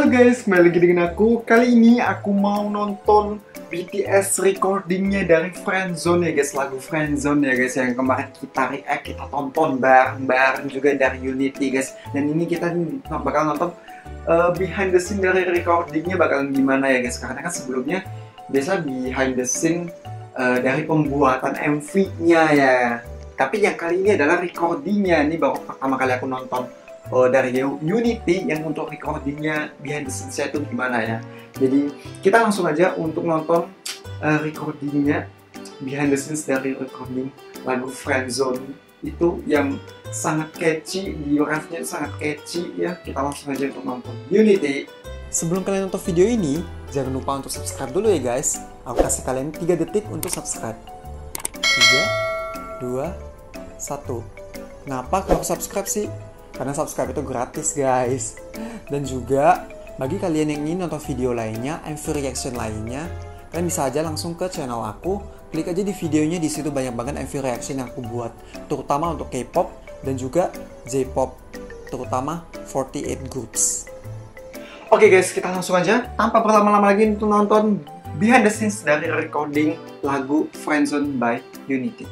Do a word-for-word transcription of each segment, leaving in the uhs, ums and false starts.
Halo guys, kembali lagi dengan aku. Kali ini aku mau nonton B T S recordingnya dari Friendzone ya guys. Lagu Friendzone ya guys, yang kemarin kita react, kita tonton bareng-bareng juga dari Unity guys. Dan ini kita bakal nonton uh, behind the scene dari recordingnya bakalan gimana ya guys. Karena kan sebelumnya biasa behind the scene uh, dari pembuatan M V-nya ya. Tapi yang kali ini adalah recordingnya. Ini baru pertama kali aku nonton Oh, dari Unity yang untuk recordingnya behind the scenes itu gimana ya. Jadi kita langsung aja untuk nonton uh, recordingnya behind the scenes dari recording lagu Friendzone itu yang sangat catchy, di refnya sangat catchy ya. Kita langsung aja untuk nonton Unity. Sebelum kalian nonton video ini, jangan lupa untuk subscribe dulu ya guys. Aku kasih kalian tiga detik untuk subscribe. tiga, dua, satu. Kenapa kalau subscribe sih? Karena subscribe itu gratis guys. Dan juga bagi kalian yang ingin nonton video lainnya, M V reaction lainnya, kalian bisa aja langsung ke channel aku. Klik aja di videonya, di situ banyak banget M V reaction yang aku buat, terutama untuk K-pop dan juga J-pop, terutama empat delapan groups. Oke guys, kita langsung aja tanpa berlama-lama lagi untuk nonton behind the scenes dari recording lagu Friendzone by Unity.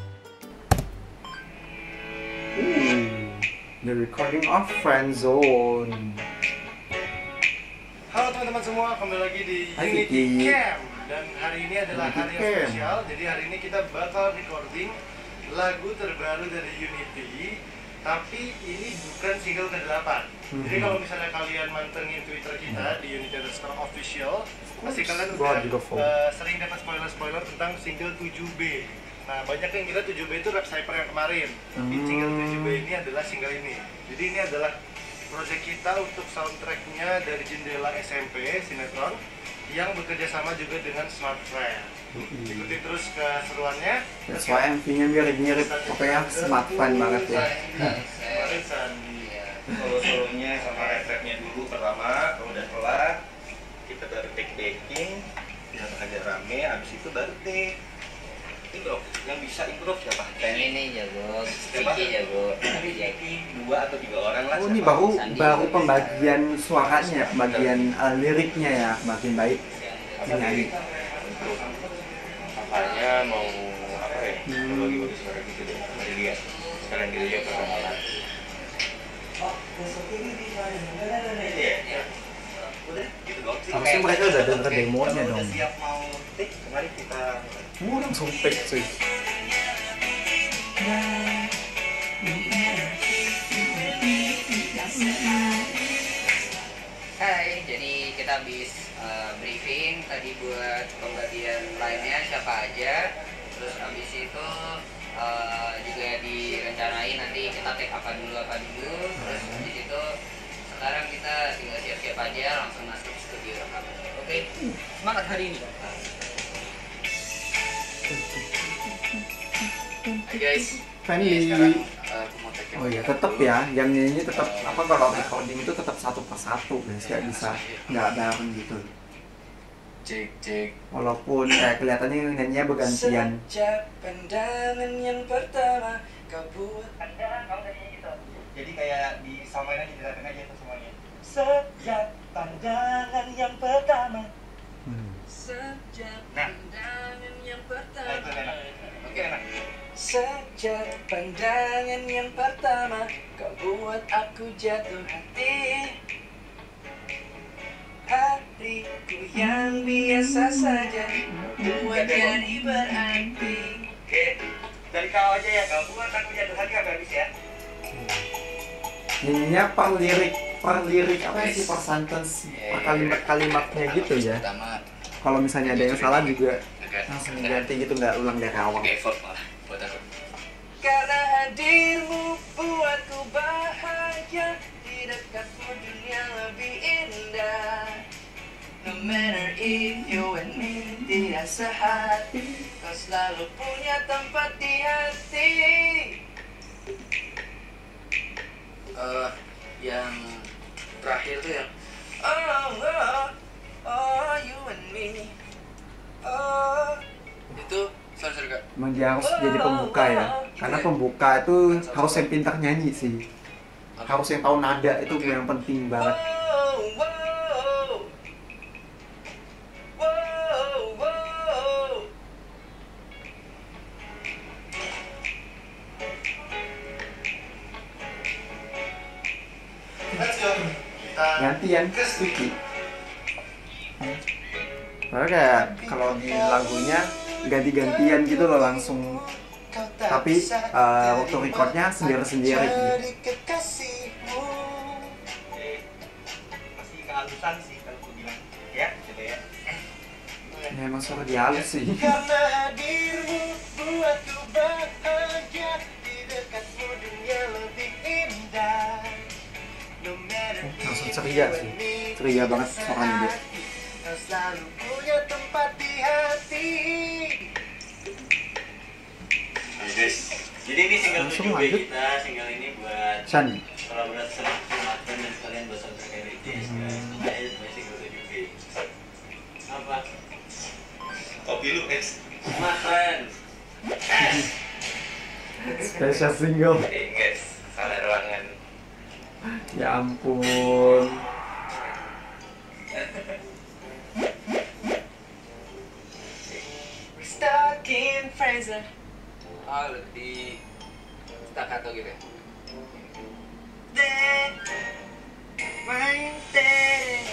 Ooh. The recording of Friendzone. Halo teman-teman semua, kembali lagi di Hai, Unity Kiki. Camp. Dan hari ini adalah Unity hari yang Camp. spesial. Jadi hari ini kita bakal recording lagu terbaru dari Unity. Tapi ini bukan single ke delapan. Mm-hmm. Jadi kalau misalnya kalian mantengin Twitter kita di Unity underscore official, pasti kalian Gua udah juga follow. uh, sering dapat spoiler-spoiler tentang single tujuh B. Nah, banyak yang kira tujuh B itu Rap Cypher yang kemarin. Tapi Hmm. single tujuh B ini adalah single ini. Jadi ini adalah project kita untuk soundtracknya dari Jendela S M P, sinetron, yang bekerja sama juga dengan Smart Friend. Mm-hmm. Ikuti terus keseruannya. That's why M V-nya mirip-mirip, pokoknya smart fun banget ya. Kemarin Sandi. Solo-solonya sama refnya dulu pertama, kemudian kelar kita baru take decking, yang agak rame, habis itu baru take improve. Yang bisa improve siapa? Pengen nih jago, Kiki jago, Tapi dua atau tiga orang lah. Oh, ini siapa? baru Sandi. baru pembagian suaranya, pembagian uh, liriknya ya, makin baik menyanyi. Makanya mau apa ya? Hmm. Bagi-bagi suara gitu deh. Mari lihat. Sekarang dilihat perkenalan. Iya. Udah gitu dong. Harusnya mereka udah denger demonya Kalau dong. udah siap mau take, mari kita Mau langsung take cuy. Hai, jadi kita habis uh, briefing tadi buat pembagian lainnya siapa aja. Terus habis itu uh, juga direncanain nanti kita take apa dulu apa dulu. Terus di situ sekarang kita tinggal siap-siap aja langsung masuk studio rekaman. Oke, semangat hari ini. Hai guys. Friendly. Ini sekarang uh, aku mau take Oh iya, tetap ya, yang nyanyi tetap apa kalau recording itu tetap satu persatu guys, nggak bisa nggak bareng gitu. cek cek. Walaupun kayak kelihatannya yang nyanyinya bergantian. Sejak pandangan yang pertama kau buat. jadi kayak disamain aja, dilakukan aja tuh semuanya. Sejak pandangan yang pertama. Hmm. Sejak Nah. pandangan yang Nah, pertama. itu enak. Oke, enak. Sejak pandangan yang pertama kau buat aku jatuh hati. Hatiku yang biasa saja buat jadi berarti. Oke, dari kau aja ya, kau buat aku jatuh hati agak habis ya. Nyanyinya per lirik, per lirik apa sih, per sentence, per kalimat-kalimatnya gitu ya. Pertama Kalau misalnya ada yang salah juga agak langsung ganti gitu, nggak ulang dari awal. effort malah buat aku. Karena hadirmu buatku bahagia, di dekatmu dunia lebih indah. No matter if you and me tidak sehati, kau selalu punya tempat di hati. Eh, yang terakhir tuh yang oh oh oh you and me. Oh, itu sorry sorry kak. Emang dia harus jadi pembuka ya, karena pembuka itu harus yang pintar nyanyi sih, harus yang tahu nada itu yang penting banget. Oh, oh, gantian Vicky. Soalnya kayak kalau di lagunya ganti-gantian gitu loh langsung. Tapi uh, waktu recordnya sendiri-sendiri gitu. Masih kehalusan sih kalau aku bilang. Ya, coba ya. Ya emang suara dia halus sih. Karena hadirmu buatku bahagia, di dekatmu dunia lebih indah. No matter Langsung ceria sih, ceria banget suaranya dia. selalu punya tempat di hati. Oke guys, jadi ini single Langsung kedua lanjut. kita, single ini buat Chan. kolaborasi sama Martin dan sekalian buat soundtrack B T S guys. Ini buat single kedua. Apa? Kopi lu es. Makan. Es. Special single. Oke guys, salah ruangan. Ya ampun. Stuck in friends. Oh, lebih staccato gitu ya. Then, main then.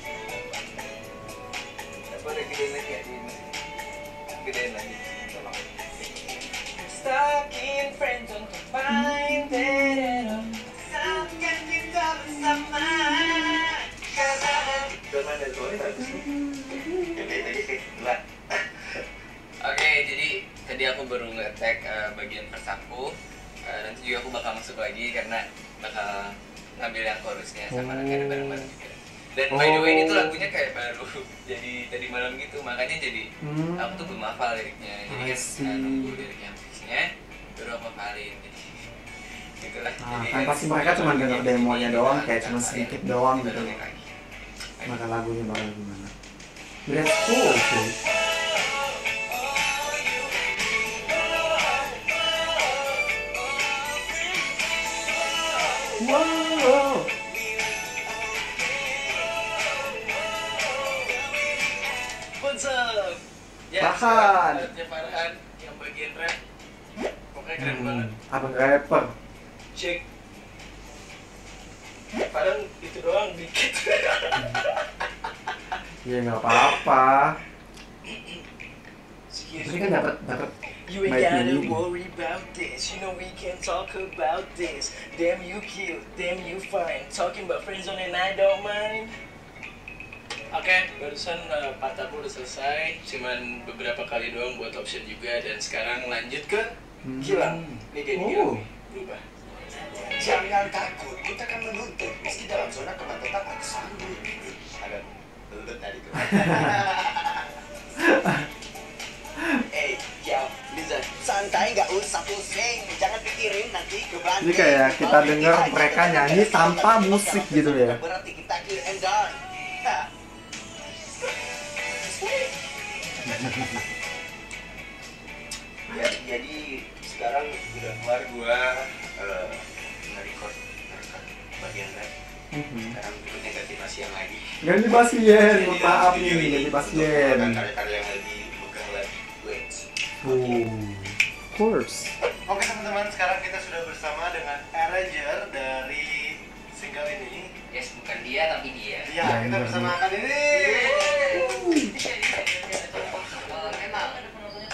Apa udah gedein lagi ya di gedein lagi. Tolong. Stuck in friend zone, main then. Saatkan kita bersama. Karena zaman dan sore bagus nih. Oke, tadi sih dua. Oke, jadi tadi aku baru nge-tag uh, bagian verse aku. Uh, nanti juga aku bakal masuk lagi karena bakal ngambil yang chorusnya sama Oh. Rangga bareng-bareng juga. Dan by the way ini tuh lagunya kayak baru jadi tadi malam gitu, makanya jadi Hmm. aku tuh belum hafal liriknya. Jadi I kan see. uh, nunggu liriknya habisnya baru aku hafalin. Jadi gitulah. Nah, Jadi, kan pasti mereka cuma denger demonya doang, kayak cuma sedikit doang gitu. baru lagi. Maka lagunya bakal gimana? That's cool sih. Wow. What's up? Ya, Farhan. selanjutnya Farhan yang bagian rap. Pokoknya keren Hmm, banget. abang rapper. Cek. Padahal itu doang dikit. Ya nggak apa-apa. Tapi kan dapat dapat You ain't baik gotta ini. worry about this. You know we can talk about this. Damn you cute, damn you fine. Talking about friends on and I don't mind. Oke, barusan uh, part aku udah selesai. Cuman beberapa kali doang buat option juga. Dan sekarang lanjut ke Hmm. Gilang. Ini dia Oh. Gilang. Berubah. Jangan takut, kita akan menuntut. Meski dalam zona kemacetan ada sanggup. Ada belut tadi tuh. Eh, yo, Liza, santai nggak usah pusing, jangan pikirin nanti kebanting. Jadi kayak kita dengar mereka nyanyi tanpa musik gitu ya. Berarti kita kill and die. Hah. Ya, jadi sekarang udah keluar gua uh, nge-record nge-record bagian rap. Mhm. Sekarang berikutnya ganti pasien lagi. Ganti pasien, Jadi, mohon maaf video nih, ini ganti untuk pasien. mengeluarkan karya-karya yang lebih megah lagi. Wait. Oh, of course. Oke teman-teman, sekarang kita sudah bersama dengan arranger dari single ini. Yes, bukan dia tapi dia. Iya, kita bersama akan ini. Oh, emang ada penontonnya.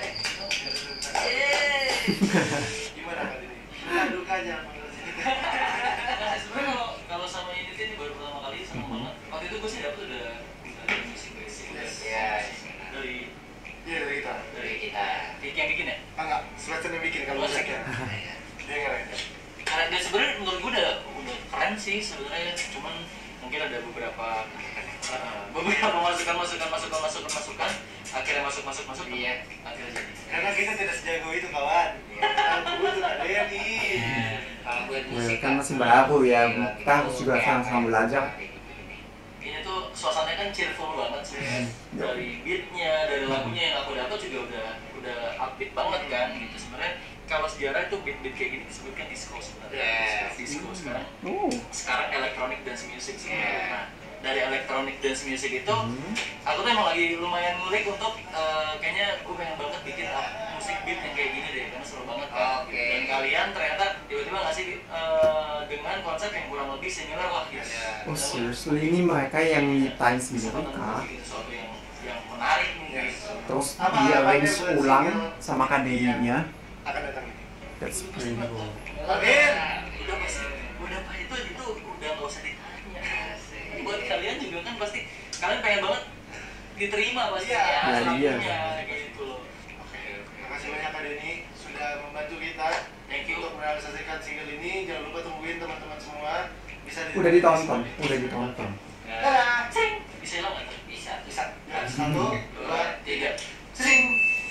Gimana kan ini? Kita dukanya menurut kita. Sebenarnya kalau kalau sama ini ini baru pertama kali sama banget. Waktu itu gue sih dapet udah dari musik basic. Yes. Ya, dari Iya dari kita. dari kita. Vicky yang bikin ya? Ah enggak, Sebastian yang bikin kalau Musik musiknya. ya. Dia keren. Karena dia sebenarnya menurut gue udah udah keren sih sebenarnya, cuman mungkin ada beberapa uh, beberapa masukan masukan masukan masukan masukan akhirnya masuk masuk masuk iya akhirnya jadi. Karena kita tidak sejago itu kawan. Aku tuh ada yang nih. Kalau buat Ya, musik kan masih baru ya, kita harus juga sama-sama belajar. Ini tuh suasananya kan cheerful banget sih, dari beatnya, dari lagunya yang aku dapat juga udah udah upbeat banget kan gitu. Sebenarnya kalau sejarah itu beat-beat kayak gini disebutkan disco sebenarnya. Yes. Disco sekarang Oh, sekarang electronic dance music sebenarnya. Nah, dari electronic dance music itu, Hmm. aku tuh emang lagi lumayan ngulik untuk uh, kayaknya gue pengen banget bikin uh, musik beat yang kayak gini deh, karena seru banget kan. Oke. Dan kalian ternyata tiba-tiba ngasih uh, dengan konsep yang kurang lebih similar, wah gitu. Oh seriously, ini mereka yang nyiptain sendiri kah? Bikin sesuatu yang yang menarik nih. Terus di arrange ulang sama akademinya. Akan datang. That's pretty cool. Amin. Udah pasti, udah pasti itu itu udah nggak usah ditanya. Buat kalian juga kan pasti kalian pengen banget diterima pasti. Iya. Ya, selalunya, iya. gitu loh. Oke, terima kasih banyak Kak Denny sudah membantu kita Thank you. untuk merealisasikan single ini. Jangan lupa tungguin teman-teman semua. Bisa di- Udah ditonton, udah ditonton. Nah, cing. Bisa hilang nggak tuh? Bisa, bisa. Ya, satu, dua, tiga. sing.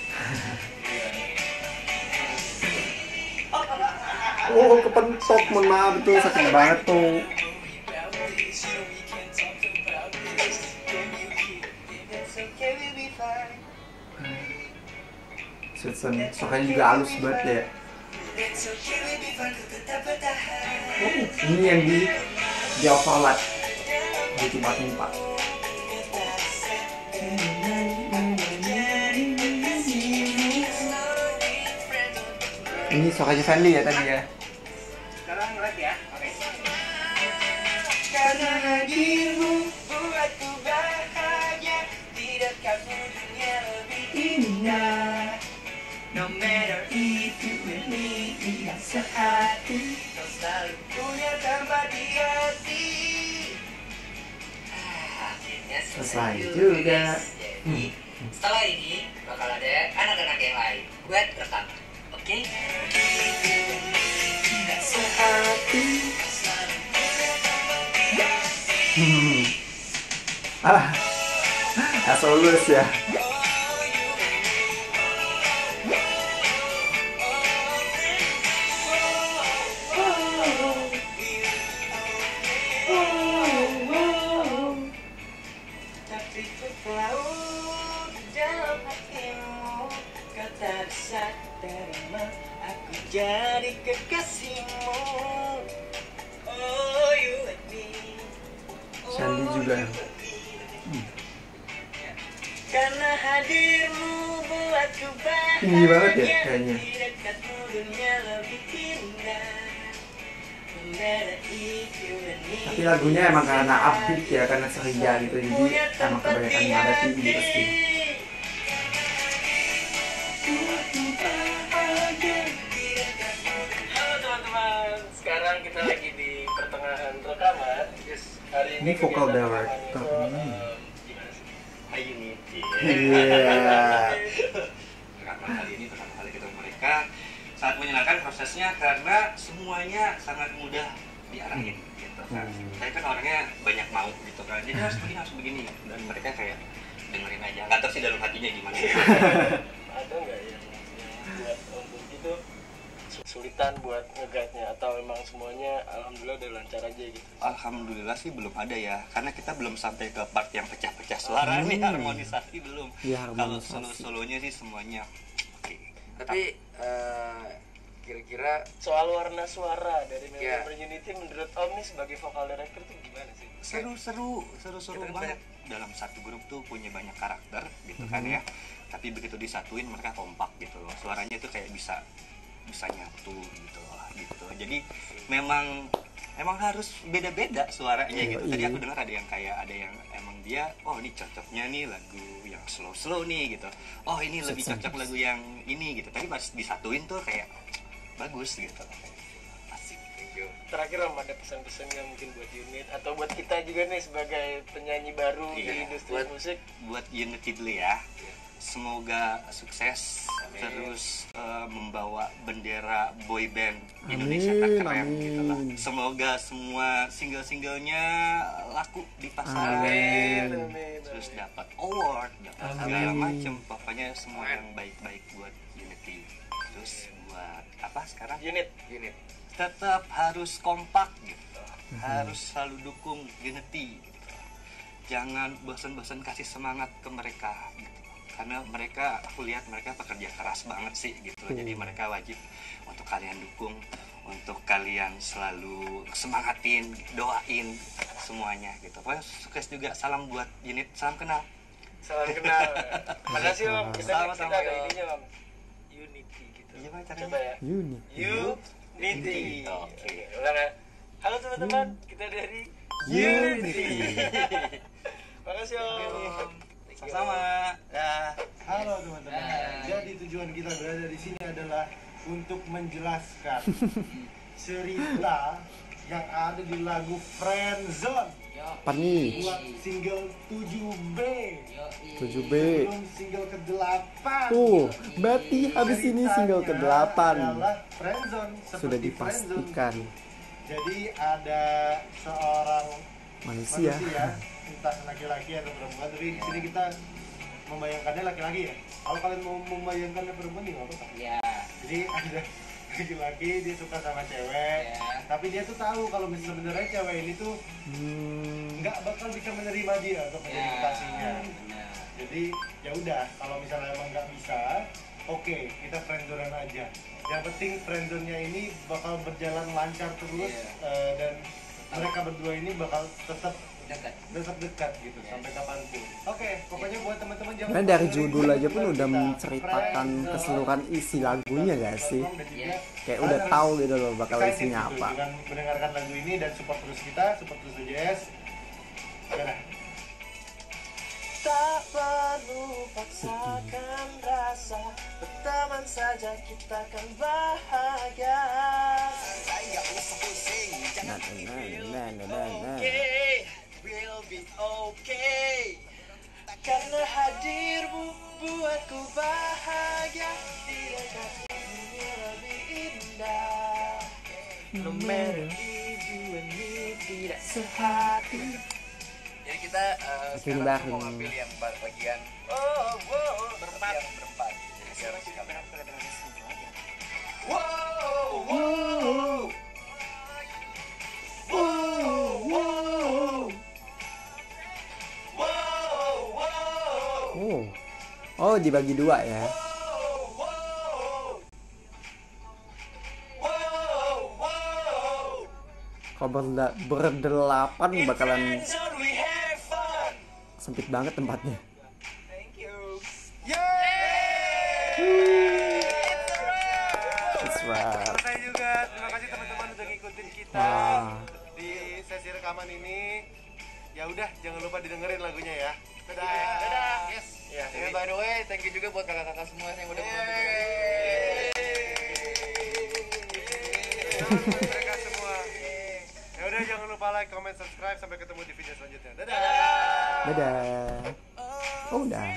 Oh kepentok, mohon maaf tuh sakit banget tuh. Susan, suaranya juga halus banget ya. Oh, ini yang di di overlap di timpa-timpa. Ini suaranya Sandy ya tadi ya. Sekarang rap ya. Oke. Karena hadirmu buatku bahagia, tidakkan dunia lebih indah. No matter if you with me, tidak sehati, kau selalu punya tempat di hati. Ah, akhirnya Selesai juga. Jadi setelah ini bakal ada anak-anak yang lain buat rekaman. Oke? Tidak sehati. Hmm. Ah, asolus ya. Tapi ku tahu di dalam hatimu kau tak bisa terima aku jadi kekasihmu. Oh you and me. Sandy juga. Karena hadirmu buatku bahagia. Tinggi banget ya kayaknya. Di dekatmu dunia lebih indah. No matter if you and me. Tapi lagunya emang karena upbeat ya, karena ceria gitu, jadi emang kebanyakan nada tinggi pasti. Halo teman-teman, sekarang kita lagi di pertengahan rekaman. Yes, hari Ini vokal kegiatan director. rekaman itu, Hmm. em, gimana sih? Hai Unity. Iya. Rekaman kali ini pertama kali ketemu mereka, sangat menyenangkan prosesnya karena semuanya sangat mudah diarahin gitu kan. Hmm. Saya kan orangnya banyak mau gitu kan, jadi harus begini harus begini, dan mereka kayak dengerin aja, nggak tahu sih dalam hatinya gimana. Ada nggak yang, yang buat untuk itu sulitan buat nge-guide-nya atau emang semuanya alhamdulillah udah lancar aja gitu? Alhamdulillah sih belum ada ya, karena kita belum sampai ke part yang pecah-pecah suara nih, Hmm. harmonisasi belum. Iya, Kalau harmonisasi. solo-solonya sih semuanya oke. Tapi eh, kira-kira Soal warna suara dari Ya. member Unity menurut Om nih sebagai vokal director tuh gimana sih? Seru-seru, seru-seru Kita kan banget. Dalam satu grup tuh punya banyak karakter gitu kan ya. Tapi begitu disatuin mereka kompak gitu loh. Suaranya tuh kayak bisa bisa nyatu gitu loh gitu. Jadi memang emang harus beda-beda suaranya gitu. Tadi aku dengar ada yang kayak ada yang emang dia oh ini cocoknya nih lagu yang slow-slow nih gitu. Oh ini lebih cocok lagu yang ini gitu. Tapi pas disatuin tuh kayak bagus gitu. Asik. Terakhir Om, ada pesan-pesan yang mungkin buat unit atau buat kita juga nih sebagai penyanyi baru di Iya, industri buat- musik? Buat Unity dulu ya. Semoga sukses terus eh, membawa bendera boy band Indonesia Amin, terkeren gitu lah. amin. Semoga semua single-singlenya laku di pasaran. Amin. Amin. Terus dapat award, dapat Amin. segala macem. Pokoknya semua yang baik-baik buat Unity. Terus buat apa sekarang? Unit. unit. Tetap harus kompak gitu, harus selalu dukung Unity gitu. Jangan bosan-bosan kasih semangat ke mereka gitu. Karena mereka, aku lihat mereka pekerja keras banget sih gitu. Jadi mereka wajib untuk kalian dukung, untuk kalian selalu semangatin, doain semuanya gitu. Pokoknya sukses juga. Salam buat unit, salam kenal. Salam kenal. Makasih Om. Kita Sama-sama, kita ada Om. ininya Om. Unity gitu. Iya, Bang, caranya. Coba ya. Unit. Unity. Oke. Ulang ya. Halo teman-teman, kita dari Unity. Makasih Om. Sama-sama. Dah. Halo teman-teman. Hai. Jadi tujuan kita berada di sini adalah untuk menjelaskan cerita yang ada di lagu Friendzone Apa nih? buat single tujuh B. tujuh B. Belum single kedelapan. Tuh, berarti habis ini single Ceritanya kedelapan. adalah Friendzone, seperti Sudah Friendzone. dipastikan. Jadi ada seorang Manusia. manusia, entah laki-laki atau perempuan, tapi di sini kita membayangkannya laki-laki ya. Kalau kalian mau membayangkannya perempuan nih nggak apa-apa. Ya. Jadi ada laki-laki dia suka sama cewek, Ya. tapi dia tuh tahu kalau misalnya sebenarnya cewek ini tuh Hmm, nggak bakal bisa menerima dia untuk menjadi Ya. kekasihnya. Benar. Jadi ya udah, kalau misalnya emang nggak bisa, oke kita friendzonean aja. Yang penting friendzone-nya ini bakal berjalan lancar terus, Iya. eh, dan mereka berdua ini bakal tetap Dekat. tetap dekat gitu sampai kapanpun. Oke, pokoknya buat teman-teman jangan Karena lupa dari dengerin judul aja pun lagu udah kita, menceritakan Friendzone. keseluruhan isi lagunya gak sih? Dan juga Iya. Kayak udah harus tahu gitu loh bakal excited isinya gitu apa. dengan mendengarkan lagu ini dan support terus kita, support terus D J S. Dadah. Tak perlu paksakan rasa, berteman saja kita kan bahagia. Nggak usah pusing, Nah, nah, nah, nah, nah, nah. okay, we'll be okay. Karena hadirmu buatku bahagia, di dekatmu dunia lebih indah. No matter if you and me tidak sehati. Jadi kita uh, Bikin sekarang bareng. mau ngambil yang ba- bagian oh, wow, berempat yang berempat. Jadi biar sekalian. Wow, wow, wow, wow, wow, wow, Oh, oh dibagi dua ya. wow, wow, wow. Kalau berda- berdelapan In bakalan friendzone we have fun. sempit banget tempatnya. Thank you. That's right. Selesai juga. Terima kasih teman-teman udah ngikutin kita Wah. di sesi rekaman ini. Ya udah, jangan lupa didengerin lagunya ya. Dadah. Dadah. Yes. Ya, Ini by the way, thank you juga buat kakak-kakak semua yang udah membantu. Selamat buat mereka semua. Ya udah, jangan lupa like, comment, subscribe. Sampai ketemu di video selanjutnya. Dadah. Dadah. Oh, udah.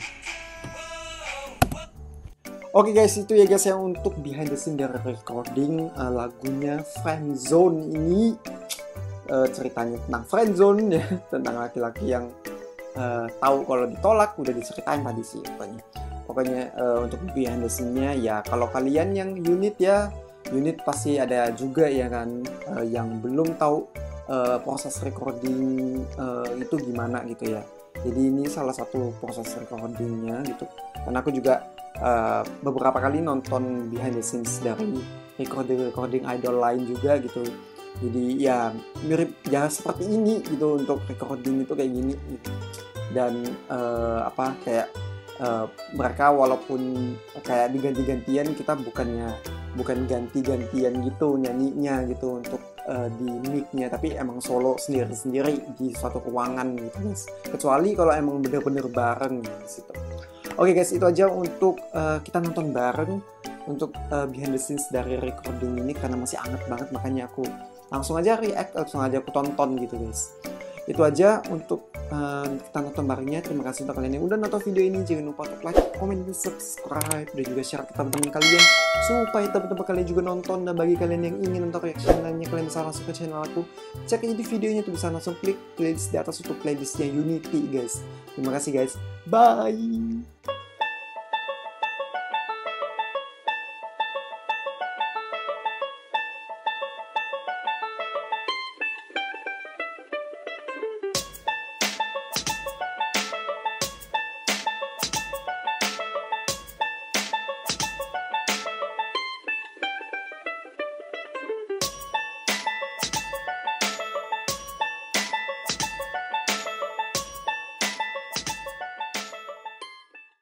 Oke guys, itu ya guys yang untuk behind the scene dari recording uh, lagunya Friendzone ini. Uh, ceritanya tentang friendzone ya, tentang laki-laki yang uh, tahu kalau ditolak, udah diceritain tadi sih pokoknya. Pokoknya uh, untuk behind the scene-nya ya, kalau kalian yang unit ya, unit pasti ada juga ya kan uh, yang belum tahu uh, proses recording uh, itu gimana gitu ya. Jadi ini salah satu proses recordingnya gitu. Karena aku juga uh, beberapa kali nonton behind the scenes dari recording-recording idol lain juga gitu. Jadi ya mirip ya seperti ini gitu untuk recording itu kayak gini gitu. Dan uh, apa kayak uh, mereka walaupun kayak diganti-gantian, kita bukannya bukan ganti-gantian gitu nyanyinya gitu untuk uh, di mic-nya, tapi emang solo sendiri-sendiri di suatu ruangan gitu guys. Kecuali kalau emang bener-bener bareng di situ. Oke guys, itu aja untuk uh, kita nonton bareng untuk uh, behind the scenes dari recording ini, karena masih anget banget makanya aku langsung aja react, langsung aja aku tonton gitu guys. Itu aja untuk uh, kita nonton barengnya. Terima kasih untuk kalian yang udah nonton video ini. Jangan lupa untuk like, comment, dan subscribe, dan juga share ke teman-teman kalian supaya teman-teman kalian juga nonton. Dan bagi kalian yang ingin nonton reaction lainnya, kalian bisa langsung ke channel aku, cek aja di videonya tuh, bisa langsung klik playlist di atas untuk playlistnya Unity guys. Terima kasih guys, bye.